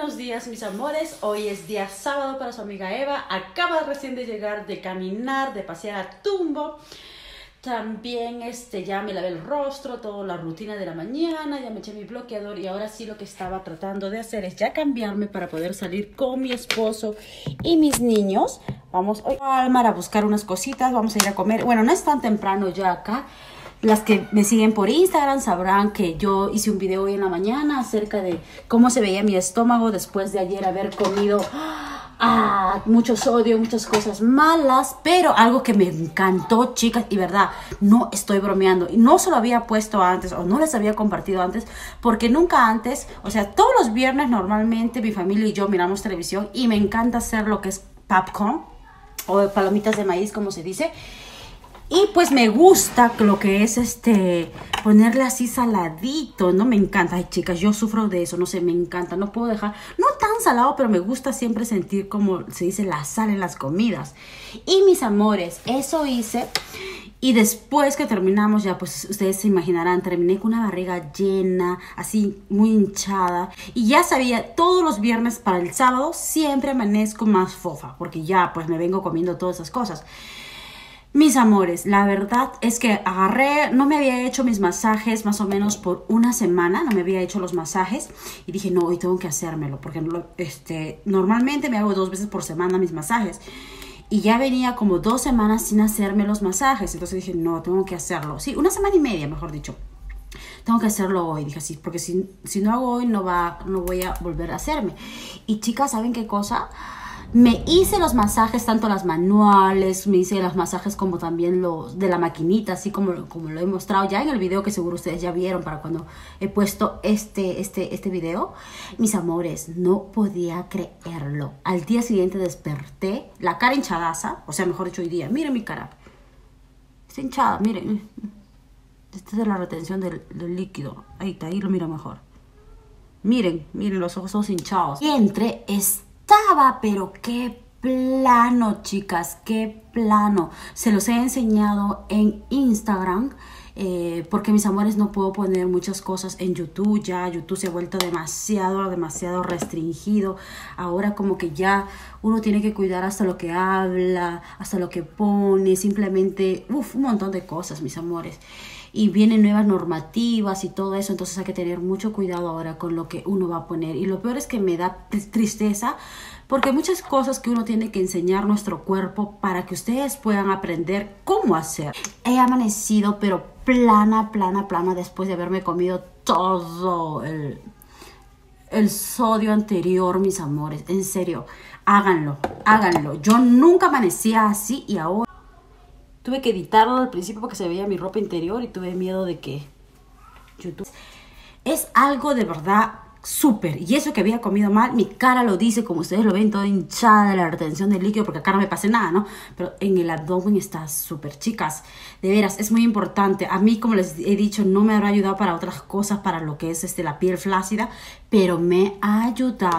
buenos días mis amores, hoy es día sábado para su amiga Eva, acaba recién de llegar de caminar, de pasear a Tumbo, también ya me lavé el rostro, toda la rutina de la mañana, ya me eché mi bloqueador y ahora sí lo que estaba tratando de hacer es ya cambiarme para poder salir con mi esposo y mis niños. Vamos hoy a Walmart a buscar unas cositas, vamos a ir a comer, bueno no es tan temprano ya acá. Las que me siguen por Instagram sabrán que yo hice un video hoy en la mañana acerca de cómo se veía mi estómago después de ayer haber comido mucho sodio, muchas cosas malas, pero algo que me encantó, chicas, y verdad, no estoy bromeando. Y no se lo había puesto antes o no les había compartido antes, porque nunca antes, o sea, todos los viernes normalmente mi familia y yo miramos televisión y me encanta hacer lo que es popcorn o palomitas de maíz, como se dice. Y pues me gusta lo que es ponerle así saladito, ¿no? Me encanta. Ay, chicas, yo sufro de eso, no sé, me encanta. No puedo dejar, no tan salado, pero me gusta siempre sentir como se dice la sal en las comidas. Y mis amores, eso hice. Y después que terminamos ya, pues ustedes se imaginarán, terminé con una barriga llena, así muy hinchada. Y ya sabía, todos los viernes para el sábado siempre amanezco más fofa, porque ya pues me vengo comiendo todas esas cosas. Mis amores, la verdad es que no me había hecho mis masajes más o menos por una semana, no me había hecho los masajes y dije, no, hoy tengo que hacérmelo porque normalmente me hago 2 veces por semana mis masajes y ya venía como 2 semanas sin hacerme los masajes, entonces dije, no, tengo que hacerlo, sí, 1 semana y media, mejor dicho. Tengo que hacerlo hoy, dije así, porque si no hago hoy no voy a volver a hacerme. Y chicas, ¿saben qué cosa? Me hice los masajes, tanto las manuales, me hice los masajes como también los de la maquinita, así como lo he mostrado ya en el video que seguro ustedes ya vieron para cuando he puesto este video. Mis amores, no podía creerlo. Al día siguiente desperté, la cara hinchadaza, o sea, mejor dicho hoy día, miren mi cara. Está hinchada, miren. Esta es la retención del líquido. Ahí está, ahí lo miro mejor. Miren los ojos todos hinchados. Y estaba, pero qué plano, chicas, qué plano. Se los he enseñado en Instagram, porque mis amores no puedo poner muchas cosas en YouTube. Ya YouTube se ha vuelto demasiado restringido. Ahora como que ya uno tiene que cuidar hasta lo que habla, hasta lo que pone, simplemente, un montón de cosas, mis amores. Y vienen nuevas normativas y todo eso, entonces hay que tener mucho cuidado ahora con lo que uno va a poner. Y lo peor es que me da tristeza, porque hay muchas cosas que uno tiene que enseñar nuestro cuerpo para que ustedes puedan aprender cómo hacer. He amanecido, pero plana, después de haberme comido todo el sodio anterior, mis amores. En serio, háganlo. Yo nunca amanecía así y ahora tuve que editarlo al principio porque se veía mi ropa interior y tuve miedo de que YouTube... Es algo de verdad súper. Y eso que había comido mal, mi cara lo dice, como ustedes lo ven, toda hinchada de la retención del líquido, porque acá no me pasé nada, ¿no? Pero en el abdomen está súper, chicas. De veras, es muy importante. A mí, como les he dicho, no me habrá ayudado para otras cosas, para lo que es la piel flácida, pero me ha ayudado.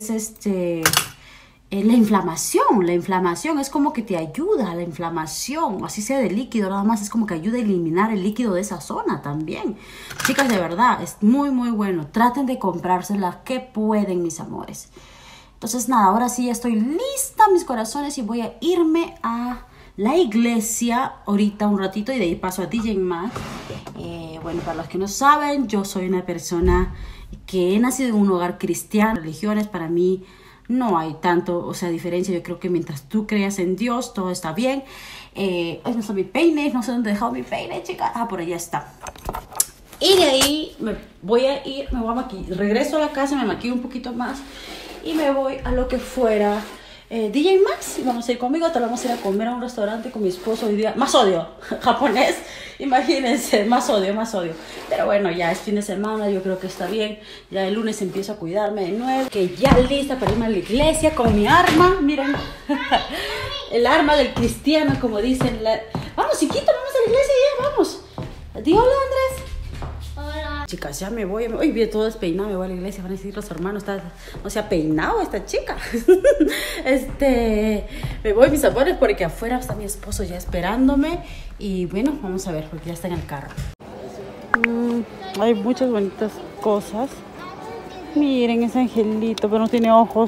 La inflamación es como que te ayuda a la inflamación, así sea de líquido, nada más es como que ayuda a eliminar el líquido de esa zona también. Chicas, de verdad, es muy bueno. Traten de comprárselas que pueden, mis amores. Entonces nada, ahora sí ya estoy lista, mis corazones, y voy a irme a la iglesia ahorita un ratito y de ahí paso a DJ Maxx. Bueno, para los que no saben, yo soy una persona que he nacido en un hogar cristiano. Religiones para mí no hay tanto, diferencia. Yo creo que mientras tú creas en Dios, todo está bien. No está mi peine, no sé dónde he dejado mi peine, chicas. Por allá está. Y de ahí me voy a maquillar. Regreso a la casa, me maquillo un poquito más y me voy a lo que fuera DJ Maxx. Vamos a ir conmigo, te vamos a ir a comer a un restaurante con mi esposo hoy día. Más odio, japonés, imagínense, más odio. Pero bueno, ya es fin de semana, yo creo que está bien. Ya el lunes empiezo a cuidarme de nuevo. Que ya lista para irme a la iglesia con mi arma, miren. El arma del cristiano, como dicen. Vamos, chiquito, vamos a la iglesia ya, vamos. Di hola, Andrés. Chicas, ya me voy. Hoy vi todo despeinado, me voy a la iglesia. Van a decir los hermanos, no se ha peinado esta chica. Me voy, mis amores, porque afuera está mi esposo ya esperándome. Y bueno, vamos a ver, porque ya está en el carro. Hay muchas bonitas cosas. Miren ese angelito, pero no tiene ojos.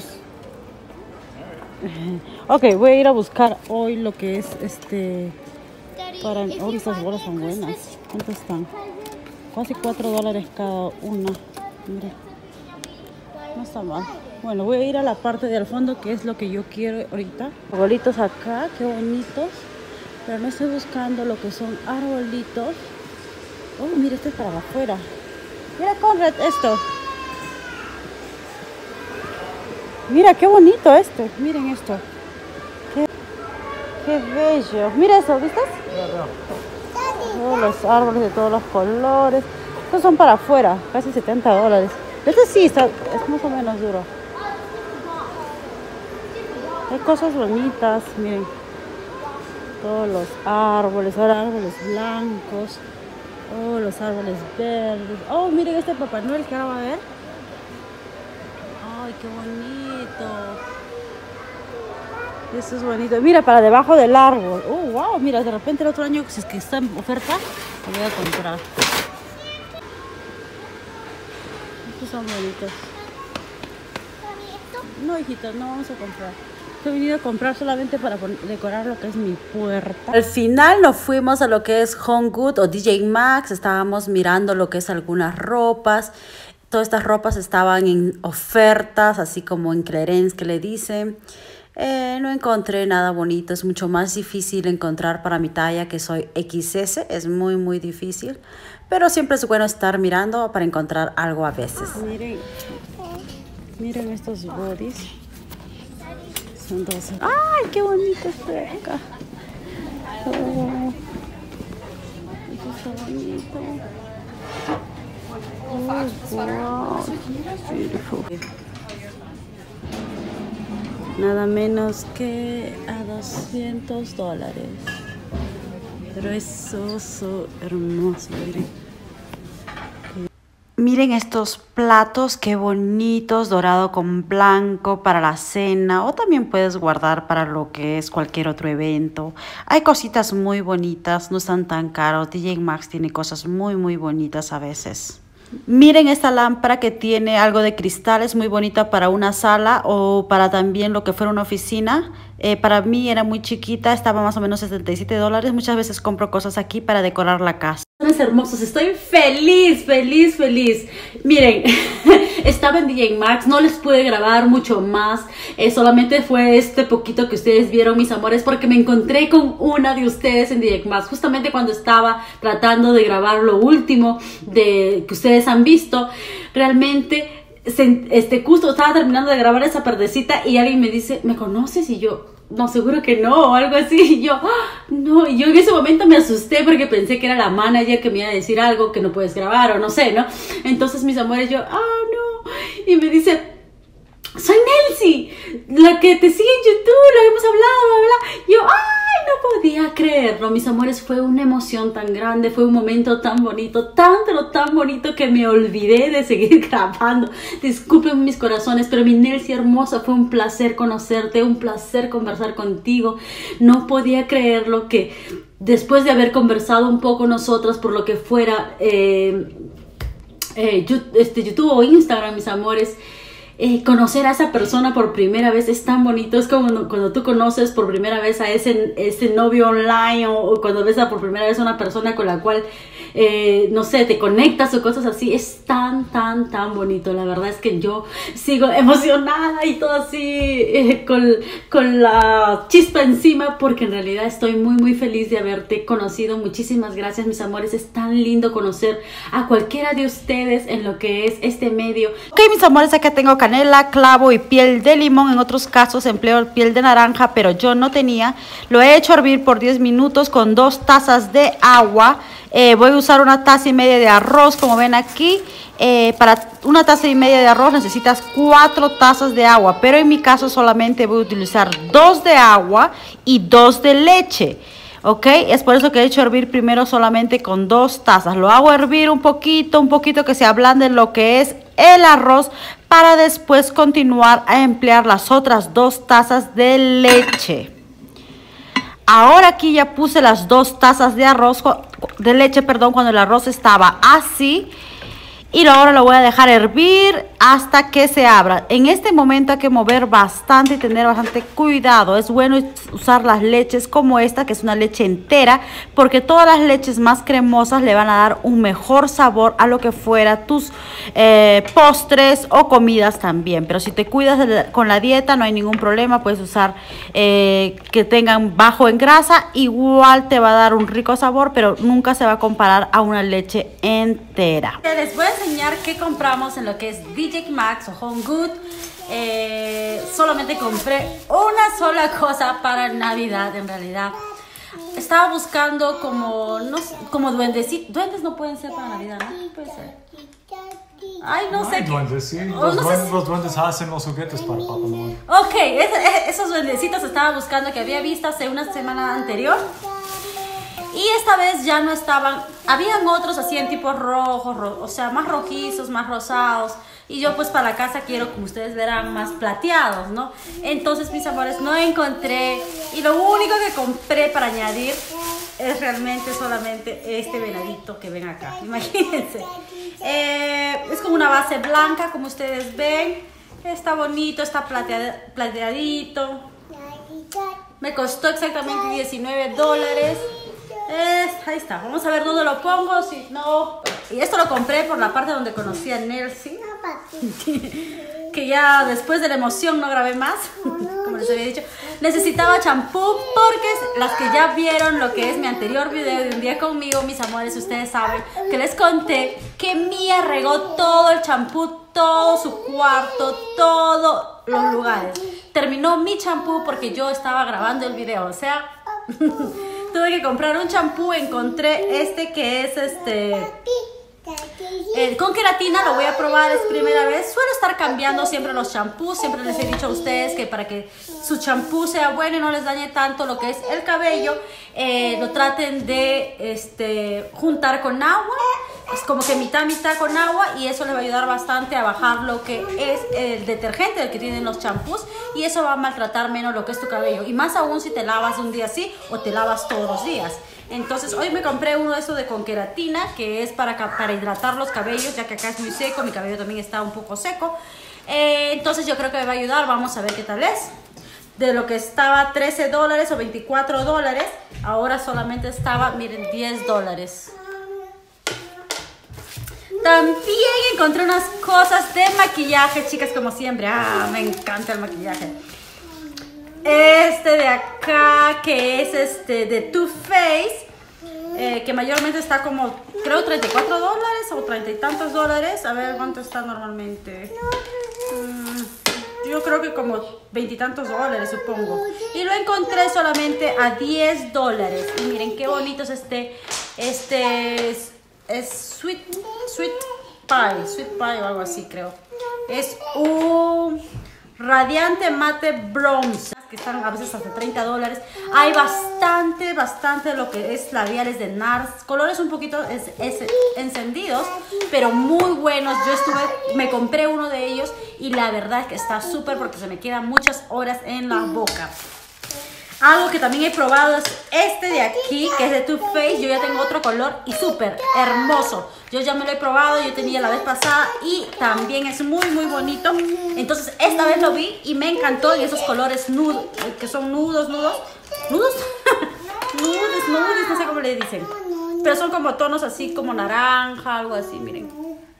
Ok, voy a ir a buscar hoy lo que es para... Oh, estas bolas son buenas. ¿Cuánto están? Casi $4 cada una. Mire, no está mal. Bueno, voy a ir a la parte del fondo, que es lo que yo quiero ahorita. Arbolitos acá, qué bonitos. Pero no estoy buscando lo que son arbolitos. Oh, mira, este es para afuera. Mira, Conrad, esto. Mira, qué bonito este. Miren esto. Qué bello. Mira eso, ¿viste? Todos los árboles de todos los colores. Estos son para afuera, casi $70. Este sí está, es más o menos duro. Hay cosas bonitas, miren. Todos los árboles, ahora árboles blancos. Oh, los árboles verdes. Oh, miren este Papá Noel que ahora va a ver. Ay, qué bonito. Esto es bonito. Mira, para debajo del árbol. Oh, wow, mira, de repente el otro año, si es que está en oferta, lo voy a comprar. Estos son bonitos. No, hijita, no vamos a comprar. He venido a comprar solamente para decorar lo que es mi puerta. Al final nos fuimos a lo que es HomeGood o TJ Maxx. Estábamos mirando lo que es algunas ropas. Todas estas ropas estaban en ofertas, así como en clearance que le dicen. No encontré nada bonito. Es mucho más difícil encontrar para mi talla, que soy XS. Es muy, muy difícil. Pero siempre es bueno estar mirando para encontrar algo a veces. Miren estos bodies. Son 12. ¡Ay, qué bonito está acá! Oh, esto está bonito. Oh, wow. Beautiful. Nada menos que a $200. Pero es so hermoso, miren. Miren estos platos, qué bonitos, dorado con blanco para la cena, o también puedes guardar para lo que es cualquier otro evento. Hay cositas muy bonitas, no están tan caros. TJ Maxx tiene cosas muy bonitas a veces. Miren esta lámpara que tiene algo de cristal, es muy bonita para una sala o para también lo que fuera una oficina. Para mí era muy chiquita, estaba más o menos $77. Muchas veces compro cosas aquí para decorar la casa. Son hermosos, estoy feliz. Miren, estaba en TJ Maxx, no les pude grabar mucho más. Solamente fue este poquito que ustedes vieron, mis amores, porque me encontré con una de ustedes en TJ Maxx. Justamente cuando estaba tratando de grabar lo último que ustedes han visto, realmente... justo estaba terminando de grabar esa partecita y alguien me dice, ¿me conoces? Y yo, no, seguro que no, o algo así. Y yo, no, y yo en ese momento me asusté porque pensé que era la manager que me iba a decir algo que no puedes grabar o no sé, ¿no? Entonces mis amores, yo, no, y me dice, soy Nelsie, la que te sigue en YouTube, lo hemos hablado, bla, bla. Yo, no podía creerlo, mis amores, fue una emoción tan grande, fue un momento tan bonito, pero tan bonito que me olvidé de seguir grabando. Disculpen mis corazones, pero mi Nelsie hermosa, fue un placer conocerte, un placer conversar contigo. No podía creerlo que después de haber conversado un poco nosotras por lo que fuera YouTube o Instagram, mis amores, conocer a esa persona por primera vez es tan bonito. Es como cuando tú conoces por primera vez a ese novio online o cuando ves por primera vez a una persona con la cual no sé, te conectas o cosas así. Es tan bonito. La verdad es que yo sigo emocionada y todo así con la chispa encima, porque en realidad estoy muy feliz de haberte conocido. Muchísimas gracias, mis amores. Es tan lindo conocer a cualquiera de ustedes en lo que es este medio. Ok, mis amores, acá tengo canela, clavo y piel de limón. En otros casos empleo piel de naranja, pero yo no tenía. Lo he hecho hervir por 10 minutos con 2 tazas de agua. Voy a usar 1,5 tazas de arroz, como ven aquí. Para 1,5 tazas de arroz necesitas 4 tazas de agua, pero en mi caso solamente voy a utilizar 2 de agua y 2 de leche. Ok, es por eso que he hecho hervir primero solamente con 2 tazas. Lo hago hervir un poquito que se ablande lo que es el arroz, para después continuar a emplear las otras 2 tazas de leche. Ahora aquí ya puse las 2 tazas de leche, cuando el arroz estaba así. y ahora lo voy a dejar hervir hasta que se abra. En este momento hay que mover bastante y tener bastante cuidado. Es bueno usar las leches como esta, que es una leche entera, porque todas las leches más cremosas le van a dar un mejor sabor a lo que fuera tus postres o comidas también. Pero si te cuidas con la dieta no hay ningún problema, puedes usar que tengan bajo en grasa, igual te va a dar un rico sabor, pero nunca se va a comparar a una leche entera. Les voy a enseñar qué compramos en lo que es TJ Maxx o Home Good. Solamente compré una sola cosa para Navidad. En realidad estaba buscando como, no sé, como duendecitos. Duendes no pueden ser para Navidad, ¿no? Puede ser. Ay, no sé. Duendes, sí. Los duendes hacen los juguetes para Papá Noel. Ok, esos duendecitos estaba buscando, que había visto hace una semana anterior. Y esta vez ya no estaban. Habían otros así en tipo rojos, o sea, más rojizos, más rosados. Y yo pues para la casa quiero, como ustedes verán, más plateados, ¿no? Entonces, mis amores, no encontré. Y lo único que compré para añadir es realmente solamente este venadito que ven acá. Imagínense. Es como una base blanca, como ustedes ven. Está bonito, está plateadito. Me costó exactamente $19. Ahí está, vamos a ver dónde lo pongo. Si no, y esto lo compré por la parte donde conocí a Nelsie, que ya después de la emoción no grabé más, como les había dicho. Necesitaba champú porque las que ya vieron lo que es mi anterior video de un día conmigo, mis amores, ustedes saben que les conté que Mía regó todo el champú, todo su cuarto, todos los lugares. Terminó mi champú porque yo estaba grabando el video, o sea, tuve que comprar un champú. Encontré este que es con queratina. Lo voy a probar, es primera vez. Suelo estar cambiando siempre los champús. Siempre les he dicho a ustedes que para que su champú sea bueno y no les dañe tanto lo que es el cabello, lo traten de juntar con agua. Es como que mitad con agua, y eso les va a ayudar bastante a bajar lo que es el detergente del que tienen los champús, y eso va a maltratar menos lo que es tu cabello, y más aún si te lavas un día así o te lavas todos los días. Entonces hoy me compré uno de esos de con queratina, que es para hidratar los cabellos, ya que acá es muy seco, mi cabello también está un poco seco. Entonces yo creo que me va a ayudar, vamos a ver qué tal es. De lo que estaba $13 o $24, ahora solamente estaba, miren, $10. También encontré unas cosas de maquillaje, chicas, como siempre. Me encanta el maquillaje. Este de acá, que es de Too Faced, que mayormente está como, creo, $34 o 30 y tantos dólares. A ver cuánto está normalmente. Yo creo que como 20 y tantos dólares, supongo. Y lo encontré solamente a $10. Y miren qué bonito es es Sweet Pie o algo así, creo. Es un radiante mate bronce, que están a veces hasta $30. Hay bastante lo que es labiales de NARS, colores un poquito encendidos, pero muy buenos. Me compré uno de ellos y la verdad es que está súper, porque se me quedan muchas horas en la boca. Algo que también he probado es este de aquí, que es de Too Faced. Yo ya tengo otro color y súper hermoso. Yo ya me lo he probado, yo tenía la vez pasada y también es muy bonito. Entonces esta vez lo vi y me encantó, en esos colores nudos, que son nudos, no sé cómo le dicen, pero son como tonos así como naranja, algo así, miren.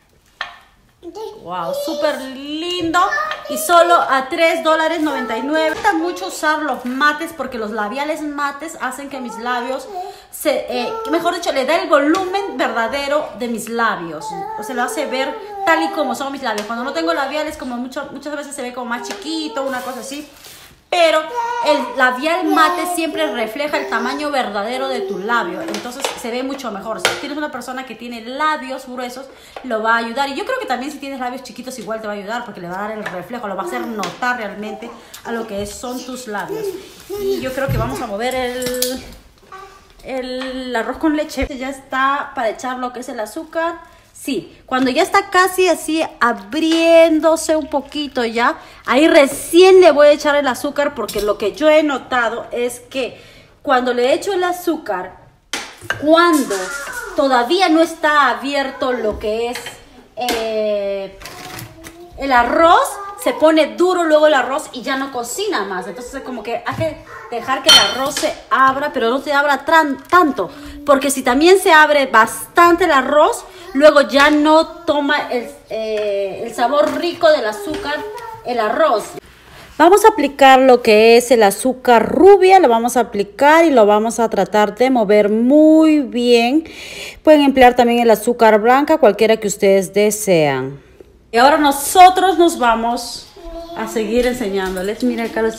Wow, súper lindo, y solo a $3.99. Me gusta mucho usar los mates, porque los labiales mates hacen que mis labios mejor dicho, le da el volumen verdadero de mis labios, o sea, lo hace ver tal y como son mis labios. Cuando no tengo labiales, como muchas veces se ve como más chiquito, una cosa así. Pero el labial mate siempre refleja el tamaño verdadero de tu labio, entonces se ve mucho mejor. Si tienes una persona que tiene labios gruesos, lo va a ayudar. Y yo creo que también si tienes labios chiquitos igual te va a ayudar, porque le va a dar el reflejo, lo va a hacer notar realmente a lo que son tus labios. Y yo creo que vamos a mover el arroz con leche. Ya está para echar lo que es el azúcar. Sí, cuando ya está casi así abriéndose un poquito ya, ahí recién le voy a echar el azúcar, porque lo que yo he notado es que cuando le echo el azúcar, cuando todavía no está abierto lo que es el arroz se pone duro luego el arroz y ya no cocina más. Entonces como que hay que dejar que el arroz se abra, pero no se abra tanto. Porque si también se abre bastante el arroz, luego ya no toma el sabor rico del azúcar el arroz. Vamos a aplicar lo que es el azúcar rubia, lo vamos a aplicar y lo vamos a tratar de mover muy bien. Pueden emplear también el azúcar blanca, cualquiera que ustedes desean. Y ahora nosotros nos vamos a seguir enseñándoles. Mira, Carlos.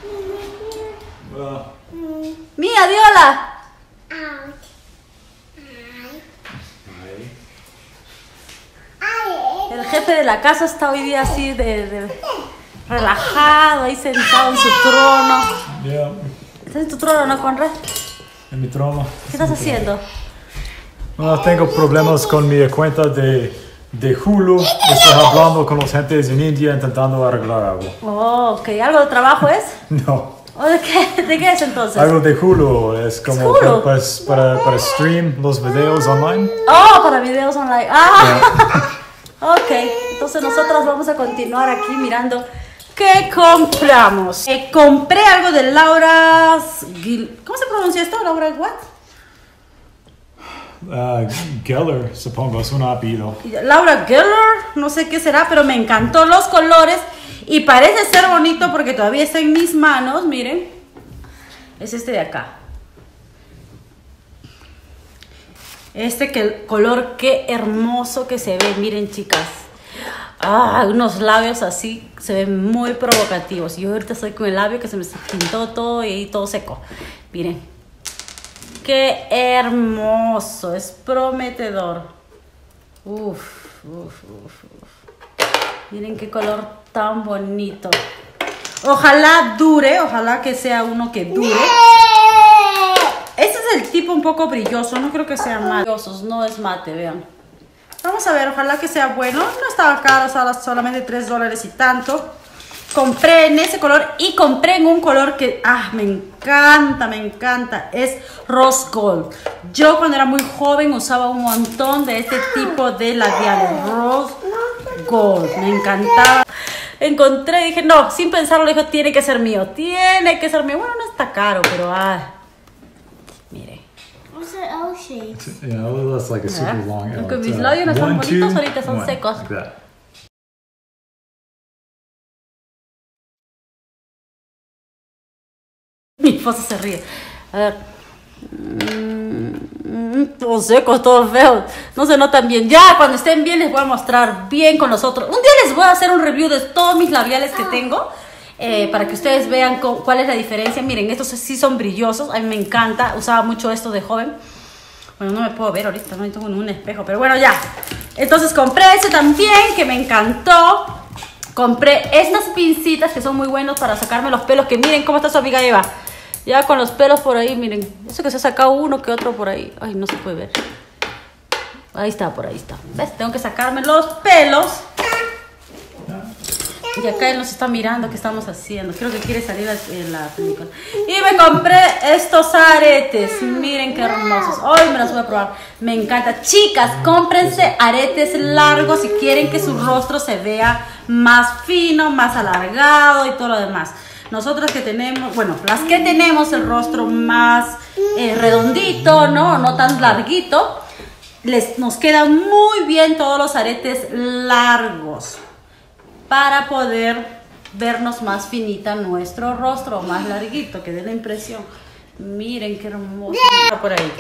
Mía, Diola. El jefe de la casa está hoy día así relajado, ahí sentado en su trono. Yeah. ¿Estás en tu trono, no, Conrad? En mi trono. ¿Qué estás haciendo? Bueno, tengo problemas con mi cuenta de Hulu. Estoy hablando con los gentes en India intentando arreglar algo. Oh, ok. ¿Algo de trabajo es? No. ¿O de qué? ¿De qué es entonces? Algo de Hulu. Es como Hulu? para stream los videos online. Oh, para videos online. Ah. Yeah. Ok. Entonces nosotros vamos a continuar aquí mirando qué compramos. Compré algo de Laura... ¿Cómo se pronuncia esto? ¿Laura what? Geller, supongo, es un apellido. Laura Geller, no sé qué será, pero me encantó los colores y parece ser bonito porque todavía está en mis manos, miren. Es este de acá. Color, qué hermoso que se ve, miren, chicas. Unos labios así, se ven muy provocativos. Yo ahorita estoy con el labio que se me pintó todo y todo seco. Miren. Qué hermoso, es prometedor. Uf. Miren qué color tan bonito. Ojalá dure, ojalá que sea uno que dure. Este es el tipo un poco brilloso, no creo que sean brillosos, no es mate, vean. Vamos a ver, ojalá que sea bueno. No estaba caro, solamente $3 y tanto. Compré en ese color y compré en un color que me encanta, es Rose Gold. Yo cuando era muy joven usaba un montón de este tipo de labiales, Rose Gold, me encantaba. Encontré y dije, no, sin pensarlo, dijo, tiene que ser mío. Bueno, no está caro, pero mire. Yeah, that's like a super long. Aunque mis labios no están bonitos, ahorita son secos. Like that. Mi esposa se ríe. A ver. Todos secos, todos feos. No se notan bien. Ya cuando estén bien les voy a mostrar bien con los otros. Un día les voy a hacer un review de todos mis labiales que tengo. Para que ustedes vean cuál es la diferencia. Miren, estos sí son brillosos. A mí me encanta. Usaba mucho esto de joven. Bueno, no me puedo ver ahorita. No tengo un espejo. Pero bueno, ya. Entonces compré ese también que me encantó. Compré estas pincitas que son muy buenos para sacarme los pelos. Que miren cómo está su amiga Eva. Ya con los pelos por ahí, miren. Eso que se ha sacado uno que otro por ahí. Ay, no se puede ver. Ahí está, por ahí está. ¿Ves? Tengo que sacarme los pelos. Y acá él nos está mirando qué estamos haciendo. Creo que quiere salir en la película. Y me compré estos aretes. Miren qué hermosos. Hoy me los voy a probar. Me encanta. Chicas, cómprense aretes largos si quieren que su rostro se vea más fino, más alargado y todo lo demás. Nosotras que tenemos, bueno, las que tenemos el rostro más redondito, no tan larguito, nos quedan muy bien todos los aretes largos para poder vernos más finita nuestro rostro, más larguito, que dé la impresión. Miren qué hermoso está por ahí.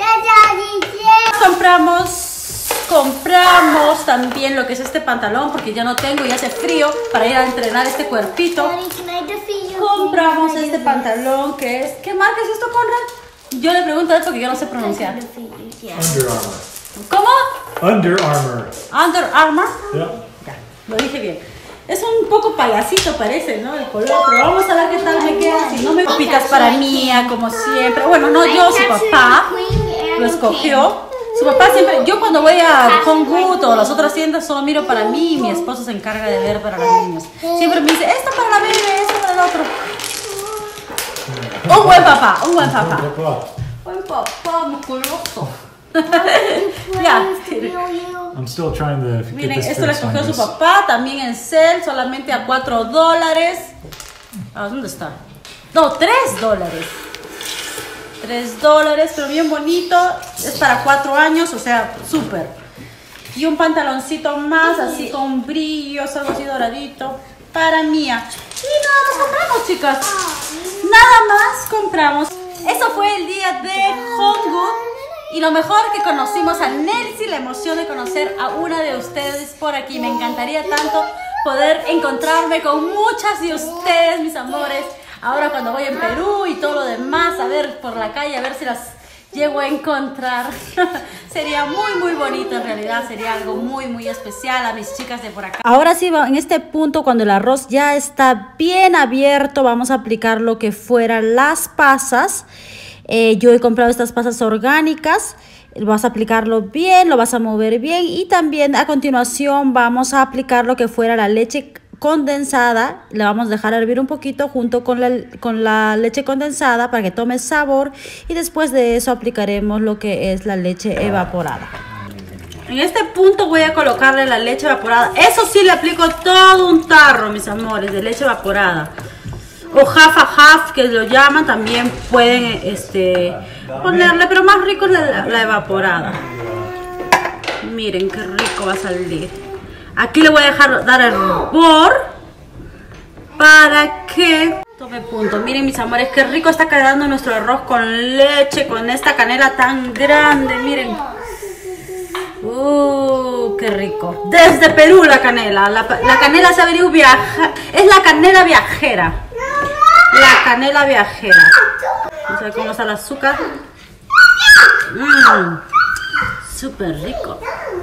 Compramos también lo que es este pantalón porque ya no tengo y hace frío para ir a entrenar este cuerpito. Compramos este pantalón que es... ¿Qué marca es esto, Conrad? Yo le pregunto esto que yo no sé pronunciar. Under Armour. ¿Cómo? Under Armour. Under Armour. Yeah. Ya, lo dije bien. Es un poco payasito parece, ¿no? El color, pero vamos a ver qué tal me queda. Si no me pitas para Mía, como siempre. Bueno, no yo, su papá lo escogió. Su papá siempre, yo cuando voy a Home Good o las otras tiendas solo miro para mí y mi esposo se encarga de ver para los niños. Siempre me dice, esto para la bebé, esto para el otro. Un buen papá, un buen papá. Buen papá, musculoso. Ya. I'm still trying to get Miren, this esto le fixed on escogió su this. papá, también en Cel, solamente a $4. Ah, ¿dónde está? No, $3. $3, pero bien bonito. Es para 4 años, o sea, súper. Y un pantaloncito más, así con brillos, algo así doradito, para Mía. Y nada más compramos, chicas. Nada más compramos. Eso fue el día de Homegood. Y lo mejor que conocimos a Nelsie, la emoción de conocer a una de ustedes por aquí. Me encantaría tanto poder encontrarme con muchas de ustedes, mis amores. Ahora cuando voy en Perú y todo lo demás, a ver por la calle, a ver si las llego a encontrar. Sería muy bonito, en realidad sería algo muy especial a mis chicas de por acá. Ahora sí, en este punto, cuando el arroz ya está bien abierto, vamos a aplicar lo que fueran las pasas. Yo he comprado estas pasas orgánicas. Vas a aplicarlo bien, lo vas a mover bien, y también a continuación vamos a aplicar lo que fuera la leche condensada. Le vamos a dejar hervir un poquito junto con la leche condensada para que tome sabor, y después de eso aplicaremos lo que es la leche evaporada. En este punto voy a colocarle la leche evaporada. Eso sí, le aplico todo un tarro, mis amores, de leche evaporada. O half a half, que lo llaman, también pueden ponerle, pero más rico es la evaporada. Miren qué rico va a salir. Aquí le voy a dejar dar hervor para que tome punto. Miren, mis amores, qué rico está quedando nuestro arroz con leche, con esta canela tan grande. Miren. Qué rico. Desde Perú la canela. La canela se ha venido viajar. Es la canela viajera. La canela viajera. Vamos a ver cómo está el azúcar. Súper rico.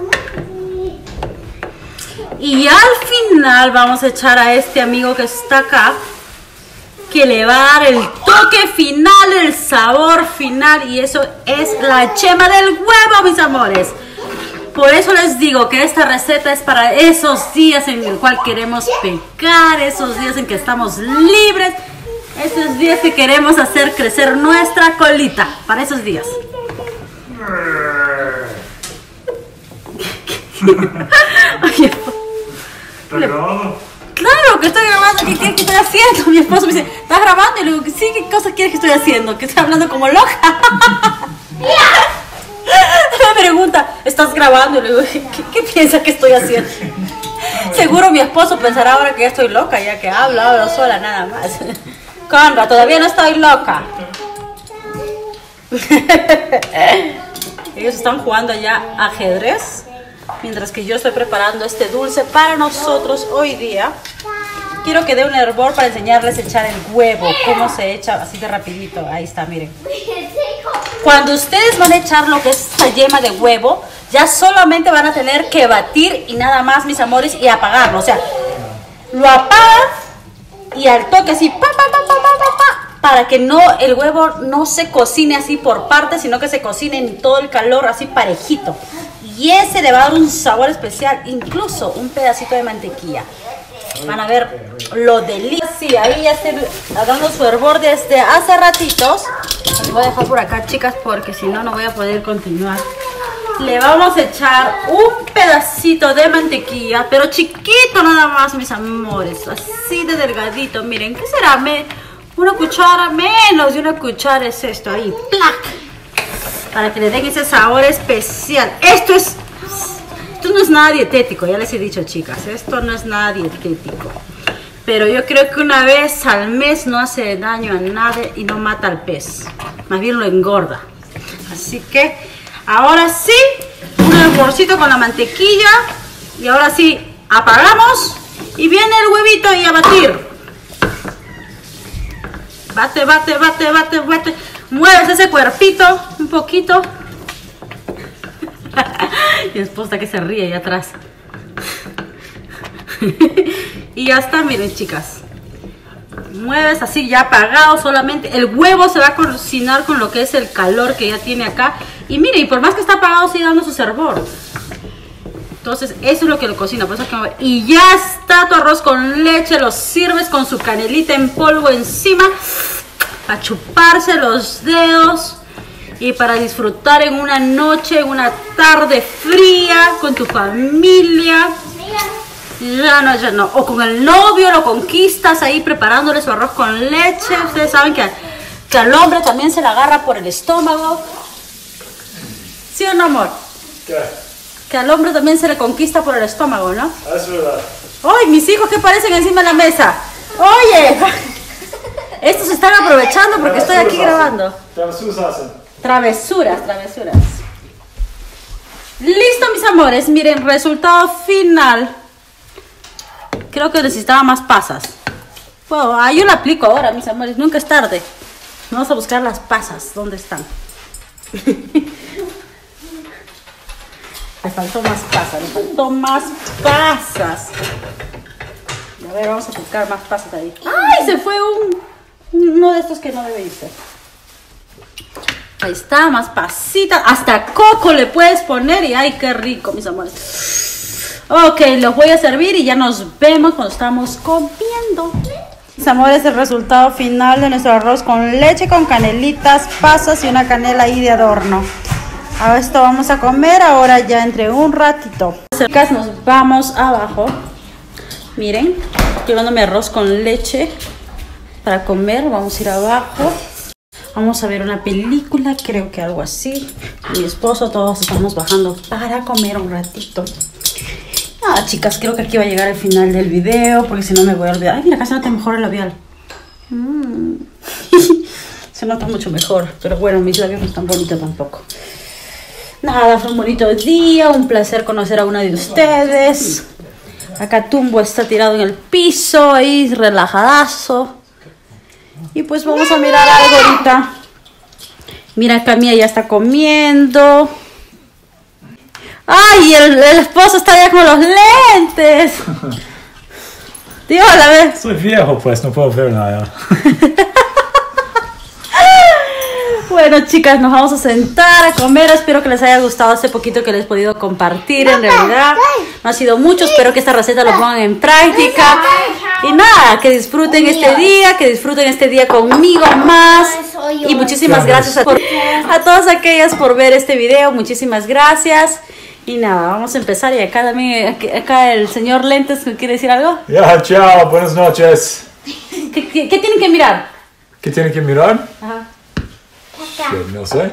Y al final vamos a echar a este amigo que está acá, que le va a dar el toque final, el sabor final, y eso es la yema del huevo, mis amores. Por eso les digo que esta receta es para esos días en el cual queremos pecar, esos días en que estamos libres, esos días que queremos hacer crecer nuestra colita, para esos días. Oye, ¿Estás grabando? claro que estoy grabando. ¿Qué quieres que estoy haciendo? Mi esposo me dice, ¿estás grabando? Y le digo, sí, ¿qué cosas quieres que estoy haciendo? Que estoy hablando como loca. Me pregunta, ¿estás grabando? Y le digo, ¿qué piensas que estoy haciendo? Seguro mi esposo pensará ahora que ya estoy loca, ya que hablo sola nada más. Conra, todavía no estoy loca. Ellos están jugando allá ajedrez, mientras que yo estoy preparando este dulce para nosotros hoy día. Quiero que dé un hervor para enseñarles a echar el huevo, cómo se echa así de rapidito. Ahí está, miren. Cuando ustedes van a echar lo que es esta yema de huevo, ya solamente van a tener que batir y nada más, mis amores, y apagarlo. O sea, lo apagan y al toque así, para que el huevo no se cocine así por partes, sino que se cocine en todo el calor así parejito. Y ese le va a dar un sabor especial, incluso un pedacito de mantequilla. Van a ver lo delicioso. Sí, ahí ya estoy dando su hervor desde hace ratitos. Les voy a dejar por acá, chicas, porque si no, no voy a poder continuar. Le vamos a echar un pedacito de mantequilla, pero chiquito nada más, mis amores. Así de delgadito. Miren, ¿qué será? Una cuchara, menos de una cuchara es esto ahí. ¡Plac! Para que le den ese sabor especial. Esto no es nada dietético, ya les he dicho, chicas. Esto no es nada dietético. Pero yo creo que una vez al mes no hace daño a nadie y no mata al pez. Más bien lo engorda. Así que ahora sí, un hervorcito con la mantequilla. Y ahora sí, apagamos. Y viene el huevito y a batir. Bate, bate, bate, bate, bate. Mueves ese cuerpito un poquito. Mi esposa que se ríe ahí atrás. Y ya está, miren, chicas. Mueves así ya apagado solamente. El huevo se va a cocinar con lo que es el calor que ya tiene acá. Y miren, por más que está apagado, sigue dando su hervor. Entonces, eso es lo que lo cocina. Por eso es que y ya está tu arroz con leche. Lo sirves con su canelita en polvo encima. A chuparse los dedos. y para disfrutar en una noche, en una tarde fría con tu familia. Ya no. O con el novio, lo conquistas ahí preparándole su arroz con leche. Ustedes saben que al hombre también se le agarra por el estómago. ¿Sí o no, amor? ¿Qué? Que al hombre también se le conquista por el estómago, ¿no? Es verdad. ¡Ay, mis hijos que parecen encima de la mesa! ¡Oye! Estos se están aprovechando porque estoy aquí grabando. Travesuras. Listo, mis amores. Miren, resultado final. Creo que necesitaba más pasas. Bueno, yo la aplico ahora, mis amores. Nunca es tarde. Vamos a buscar las pasas. ¿Dónde están? Le faltó más pasas. A ver, vamos a buscar más pasas ahí. ¡Ay! Se fue uno de estos que no debe irse. Ahí está, más pasitas. Hasta coco le puedes poner y ¡ay, qué rico, mis amores! Ok, los voy a servir y ya nos vemos cuando estamos comiendo. Mis amores, el resultado final de nuestro arroz con leche, con canelitas, pasas y una canela ahí de adorno. A esto vamos a comer ahora ya entre un ratito. Chicas, nos vamos abajo. Miren, estoy llevando mi arroz con leche para comer. Vamos a ir abajo. Vamos a ver una película, creo que algo así. Mi esposo, todos estamos bajando para comer un ratito. Nada, chicas, creo que aquí va a llegar el final del video, porque si no me voy a olvidar. Ay, mira, casi no te mejora el labial. Se nota mucho mejor, pero bueno, mis labios no están bonitos tampoco. Nada, fue un bonito día, un placer conocer a una de ustedes. Acá Tumbo está tirado en el piso, ahí relajadazo. Y pues vamos a mirar algo ahorita. Mira, acá Mía ya está comiendo. ¡Ay! El esposo está ya con los lentes. Tío, a ver. Soy viejo, pues no puedo ver nada. Bueno, chicas, nos vamos a sentar a comer. Espero que les haya gustado este poquito que les he podido compartir. En realidad no ha sido mucho. Espero que esta receta lo pongan en práctica. Y nada, que disfruten este día conmigo más. Y muchísimas gracias a todas aquellas por ver este video. Muchísimas gracias. Y nada, vamos a empezar. Y acá también, acá el señor Lentes, ¿quiere decir algo? Ya, chao, buenas noches. ¿Qué tienen que mirar? ¿Qué tienen que mirar? Ajá. No sé.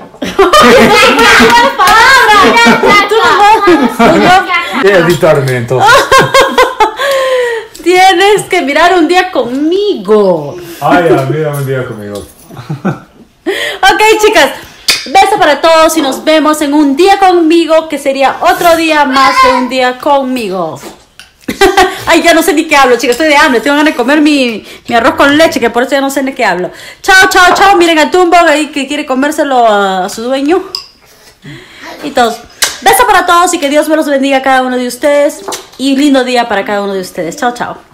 Editarme entonces. Tienes que mirar un día conmigo. Ay, mira un día conmigo. Ok, chicas. Beso para todos y nos vemos en un día conmigo, que sería otro día más de un día conmigo. Ay, ya no sé ni qué hablo, chicas, estoy de hambre. Tengo ganas de comer mi arroz con leche, que por eso ya no sé ni qué hablo. Chao. Miren a Tumbo ahí que quiere comérselo a su dueño. Y todos. Beso para todos y que Dios me los bendiga a cada uno de ustedes. Y lindo día para cada uno de ustedes. Chao.